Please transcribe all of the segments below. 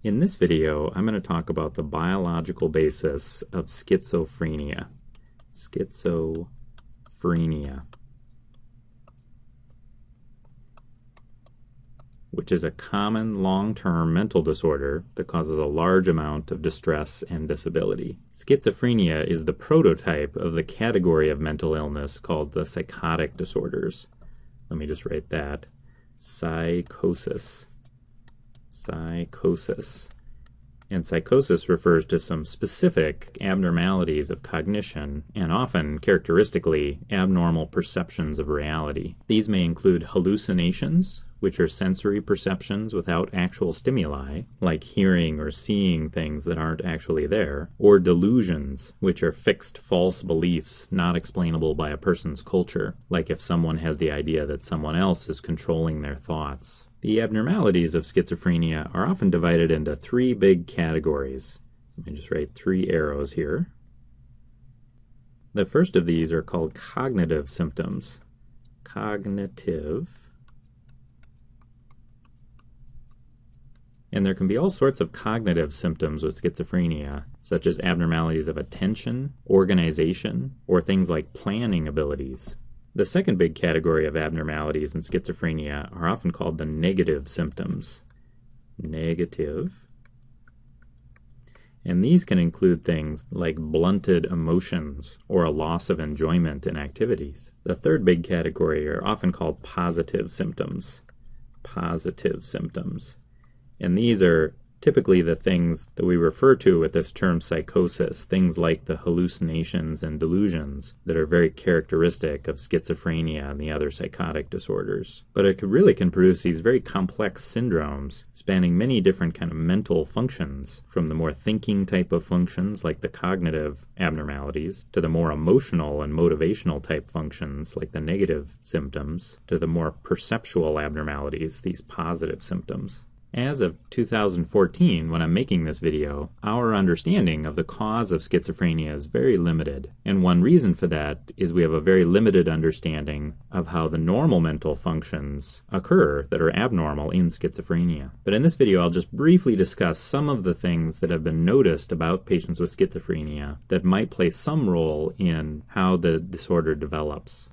In this video, I'm going to talk about the biological basis of schizophrenia. Schizophrenia, which is a common long-term mental disorder that causes a large amount of distress and disability. Schizophrenia is the prototype of the category of mental illness called the psychotic disorders. Let me just write that. Psychosis. And psychosis refers to some specific abnormalities of cognition and often, characteristically, abnormal perceptions of reality. These may include hallucinations, which are sensory perceptions without actual stimuli, like hearing or seeing things that aren't actually there, or delusions, which are fixed false beliefs not explainable by a person's culture, like if someone has the idea that someone else is controlling their thoughts. The abnormalities of schizophrenia are often divided into three big categories. So let me just write 3 arrows here. The first of these are called cognitive symptoms. Cognitive. And there can be all sorts of cognitive symptoms with schizophrenia, such as abnormalities of attention, organization, or things like planning abilities. The second big category of abnormalities in schizophrenia are often called the negative symptoms. Negative. And these can include things like blunted emotions or a loss of enjoyment in activities. The third big category are often called positive symptoms. Positive symptoms. And these are typically the things that we refer to with this term psychosis, things like the hallucinations and delusions that are very characteristic of schizophrenia and the other psychotic disorders. But it really can produce these very complex syndromes spanning many different kind of mental functions, from the more thinking type of functions like the cognitive abnormalities, to the more emotional and motivational type functions like the negative symptoms, to the more perceptual abnormalities, these positive symptoms. As of 2014, when I'm making this video, our understanding of the cause of schizophrenia is very limited. And one reason for that is we have a very limited understanding of how the normal mental functions occur that are abnormal in schizophrenia. But in this video, I'll just briefly discuss some of the things that have been noticed about patients with schizophrenia that might play some role in how the disorder develops.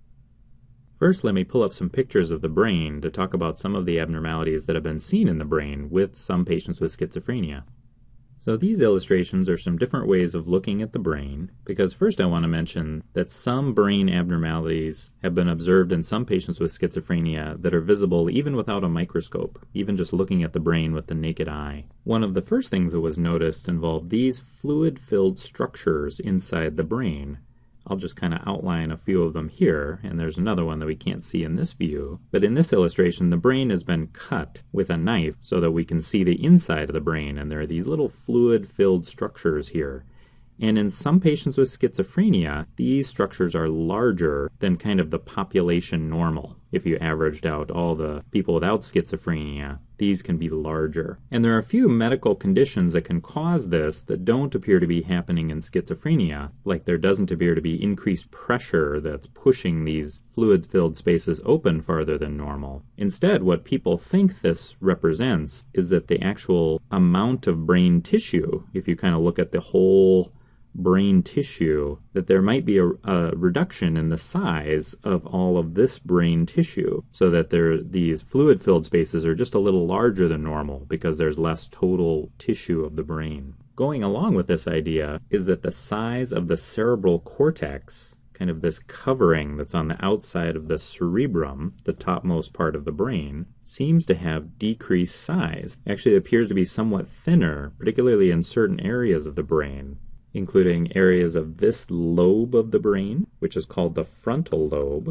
First, let me pull up some pictures of the brain to talk about some of the abnormalities that have been seen in the brain with some patients with schizophrenia. So these illustrations are some different ways of looking at the brain, because first I want to mention that some brain abnormalities have been observed in some patients with schizophrenia that are visible even without a microscope, even just looking at the brain with the naked eye. One of the first things that was noticed involved these fluid-filled structures inside the brain. I'll just kind of outline a few of them here, and there's another one that we can't see in this view. But in this illustration, the brain has been cut with a knife so that we can see the inside of the brain, and there are these little fluid-filled structures here. And in some patients with schizophrenia, these structures are larger than kind of the population normal. If you averaged out all the people without schizophrenia, these can be larger. And there are a few medical conditions that can cause this that don't appear to be happening in schizophrenia, like there doesn't appear to be increased pressure that's pushing these fluid-filled spaces open farther than normal. Instead, what people think this represents is that the actual amount of brain tissue, if you kind of look at the whole brain tissue, that there might be a reduction in the size of all of this brain tissue, so that these fluid-filled spaces are just a little larger than normal because there's less total tissue of the brain. Going along with this idea is that the size of the cerebral cortex, kind of this covering that's on the outside of the cerebrum, the topmost part of the brain, seems to have decreased size. Actually, it appears to be somewhat thinner, particularly in certain areas of the brain, including areas of this lobe of the brain, which is called the frontal lobe,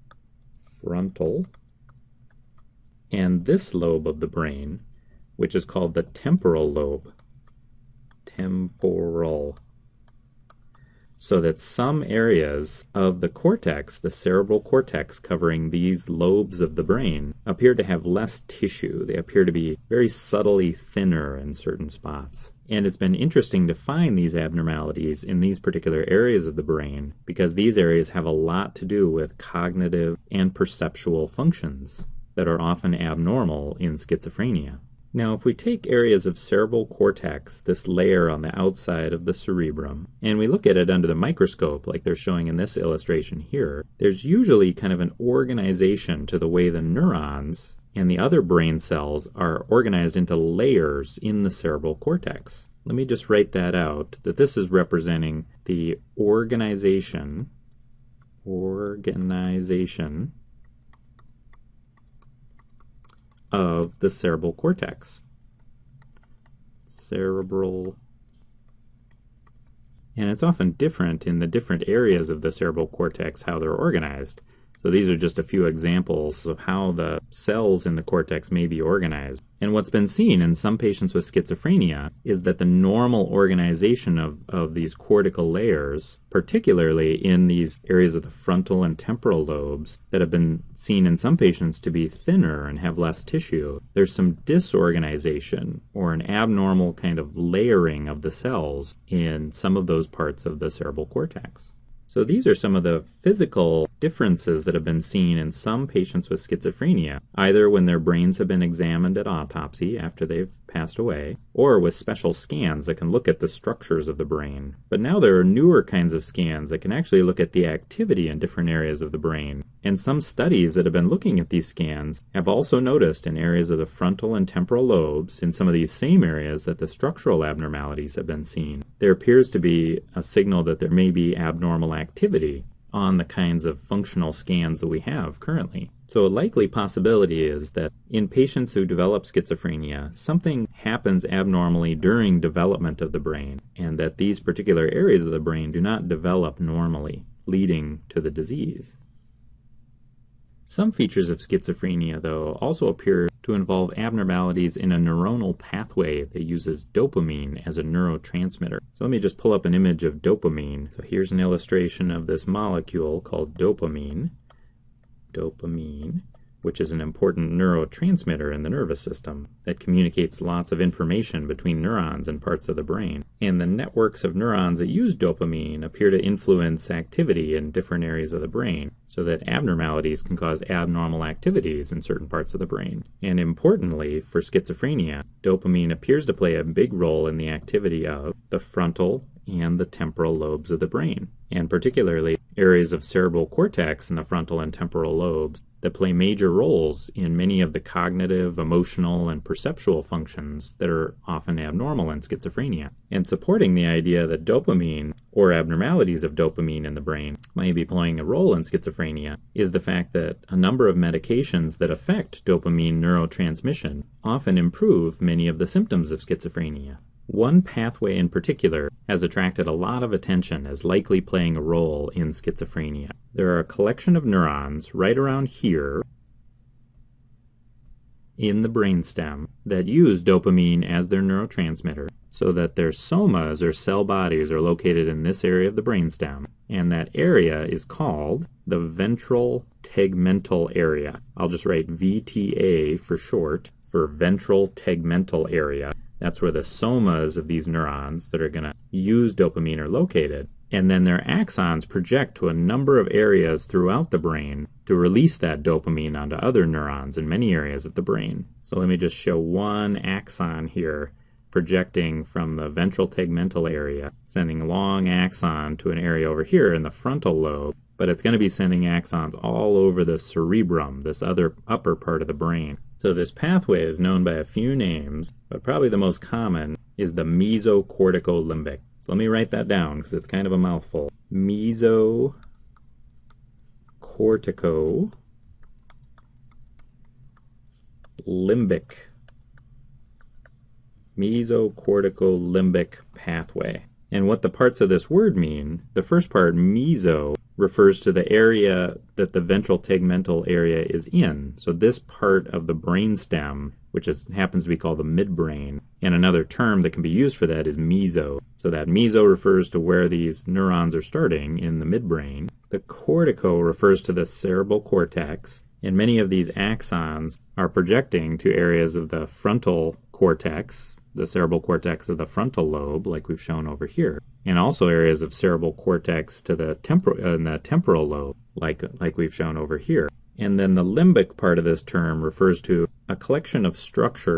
and this lobe of the brain, which is called the temporal lobe, so that some areas of the cortex, the cerebral cortex covering these lobes of the brain, appear to have less tissue. They appear to be very subtly thinner in certain spots. And it's been interesting to find these abnormalities in these particular areas of the brain, because these areas have a lot to do with cognitive and perceptual functions that are often abnormal in schizophrenia. Now, if we take areas of cerebral cortex, this layer on the outside of the cerebrum, and we look at it under the microscope, like they're showing in this illustration here, there's usually kind of an organization to the way the neurons and the other brain cells are organized into layers in the cerebral cortex. Let me just write that out, that this is representing the organization of the cerebral cortex. And it's often different in the different areas of the cerebral cortex how they're organized. So these are just a few examples of how the cells in the cortex may be organized. And what's been seen in some patients with schizophrenia is that the normal organization of these cortical layers, particularly in these areas of the frontal and temporal lobes that have been seen in some patients to be thinner and have less tissue, there's some disorganization or an abnormal kind of layering of the cells in some of those parts of the cerebral cortex. So these are some of the physical differences that have been seen in some patients with schizophrenia, either when their brains have been examined at autopsy after they've passed away, or with special scans that can look at the structures of the brain. But now there are newer kinds of scans that can actually look at the activity in different areas of the brain. And some studies that have been looking at these scans have also noticed in areas of the frontal and temporal lobes, in some of these same areas that the structural abnormalities have been seen, there appears to be a signal that there may be abnormal activity on the kinds of functional scans that we have currently. So a likely possibility is that in patients who develop schizophrenia, something happens abnormally during development of the brain, and that these particular areas of the brain do not develop normally, leading to the disease. Some features of schizophrenia, though, also appear to involve abnormalities in a neuronal pathway that uses dopamine as a neurotransmitter. So let me just pull up an image of dopamine. So here's an illustration of this molecule called dopamine, which is an important neurotransmitter in the nervous system that communicates lots of information between neurons and parts of the brain. And the networks of neurons that use dopamine appear to influence activity in different areas of the brain, so that abnormalities can cause abnormal activities in certain parts of the brain. And importantly, for schizophrenia, dopamine appears to play a big role in the activity of the frontal and the temporal lobes of the brain, and particularly areas of cerebral cortex in the frontal and temporal lobes that play major roles in many of the cognitive, emotional, and perceptual functions that are often abnormal in schizophrenia. And supporting the idea that dopamine, or abnormalities of dopamine in the brain, may be playing a role in schizophrenia is the fact that a number of medications that affect dopamine neurotransmission often improve many of the symptoms of schizophrenia. One pathway in particular has attracted a lot of attention as likely playing a role in schizophrenia. There are a collection of neurons right around here in the brainstem that use dopamine as their neurotransmitter, so that their somas or cell bodies are located in this area of the brainstem, and that area is called the ventral tegmental area. I'll just write VTA for short for ventral tegmental area. That's where the somas of these neurons that are going to use dopamine are located. And then their axons project to a number of areas throughout the brain to release that dopamine onto other neurons in many areas of the brain. So let me just show one axon here projecting from the ventral tegmental area, sending long axon to an area over here in the frontal lobe, but it's going to be sending axons all over the cerebrum, this other upper part of the brain. So this pathway is known by a few names, but probably the most common is the mesocorticolimbic. So let me write that down because it's kind of a mouthful. Mesocorticolimbic pathway. And what the parts of this word mean, the first part, meso, refers to the area that the ventral tegmental area is in. So this part of the brainstem, which happens to be called the midbrain, and another term that can be used for that is meso. So that meso refers to where these neurons are starting in the midbrain. The cortico refers to the cerebral cortex, and many of these axons are projecting to areas of the frontal cortex, the cerebral cortex of the frontal lobe, like we've shown over here, and also areas of cerebral cortex to the temporal lobe, like we've shown over here. And then the limbic part of this term refers to a collection of structures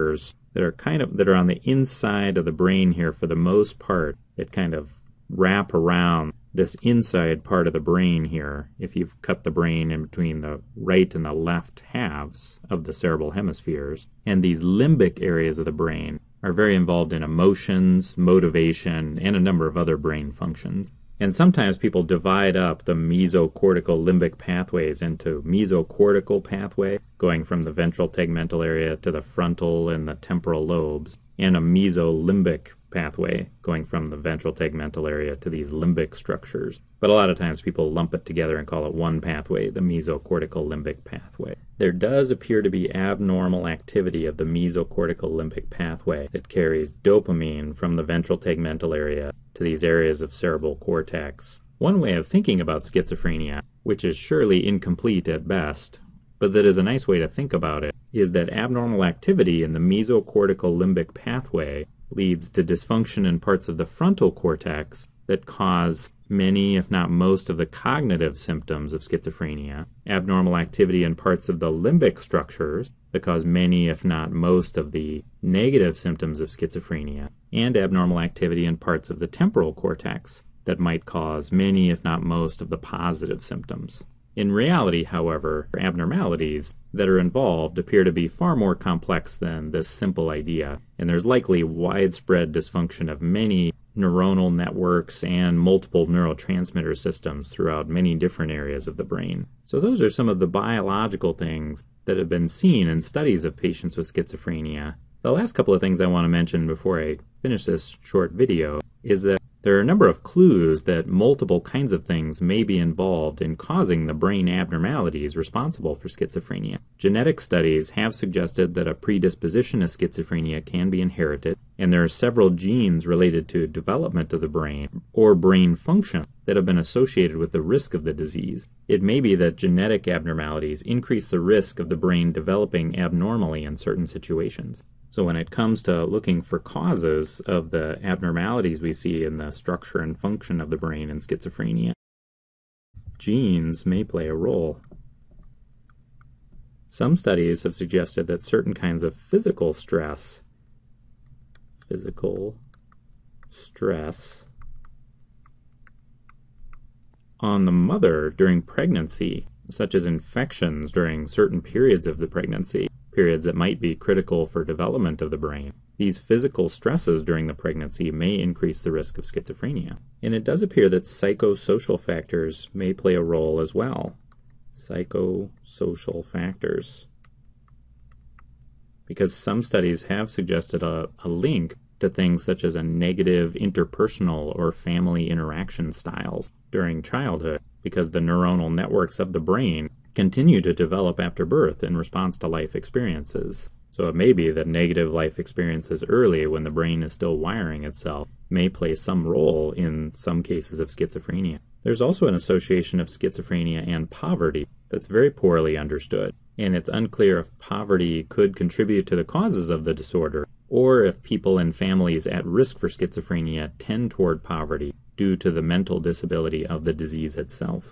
that are on the inside of the brain here for the most part, that kind of wrap around this inside part of the brain here, if you've cut the brain in between the right and the left halves of the cerebral hemispheres. And these limbic areas of the brain are very involved in emotions, motivation, and a number of other brain functions. And sometimes people divide up the mesocortical limbic pathways into mesocortical pathway, going from the ventral tegmental area to the frontal and the temporal lobes, and a mesolimbic pathway going from the ventral tegmental area to these limbic structures. But a lot of times people lump it together and call it one pathway, the mesocortical limbic pathway. There does appear to be abnormal activity of the mesocortical limbic pathway that carries dopamine from the ventral tegmental area to these areas of cerebral cortex. One way of thinking about schizophrenia, which is surely incomplete at best, but that is a nice way to think about it, is that abnormal activity in the mesocortical limbic pathway leads to dysfunction in parts of the frontal cortex that cause many, if not most, of the cognitive symptoms of schizophrenia, abnormal activity in parts of the limbic structures that cause many, if not most, of the negative symptoms of schizophrenia, and abnormal activity in parts of the temporal cortex that might cause many, if not most, of the positive symptoms. In reality, however, abnormalities that are involved appear to be far more complex than this simple idea, and there's likely widespread dysfunction of many neuronal networks and multiple neurotransmitter systems throughout many different areas of the brain. So those are some of the biological things that have been seen in studies of patients with schizophrenia. The last couple of things I want to mention before I finish this short video is that there are a number of clues that multiple kinds of things may be involved in causing the brain abnormalities responsible for schizophrenia. Genetic studies have suggested that a predisposition to schizophrenia can be inherited, and there are several genes related to development of the brain or brain function that have been associated with the risk of the disease. It may be that genetic abnormalities increase the risk of the brain developing abnormally in certain situations. So when it comes to looking for causes of the abnormalities we see in the structure and function of the brain in schizophrenia, genes may play a role. Some studies have suggested that certain kinds of physical stress on the mother during pregnancy, such as infections during certain periods of the pregnancy, periods that might be critical for development of the brain. These physical stresses during the pregnancy may increase the risk of schizophrenia. And it does appear that psychosocial factors may play a role as well. Psychosocial factors. Because some studies have suggested a link to things such as a negative interpersonal or family interaction styles during childhood, because the neuronal networks of the brain continue to develop after birth in response to life experiences. So it may be that negative life experiences early, when the brain is still wiring itself, may play some role in some cases of schizophrenia. There's also an association of schizophrenia and poverty that's very poorly understood, and it's unclear if poverty could contribute to the causes of the disorder, or if people and families at risk for schizophrenia tend toward poverty due to the mental disability of the disease itself.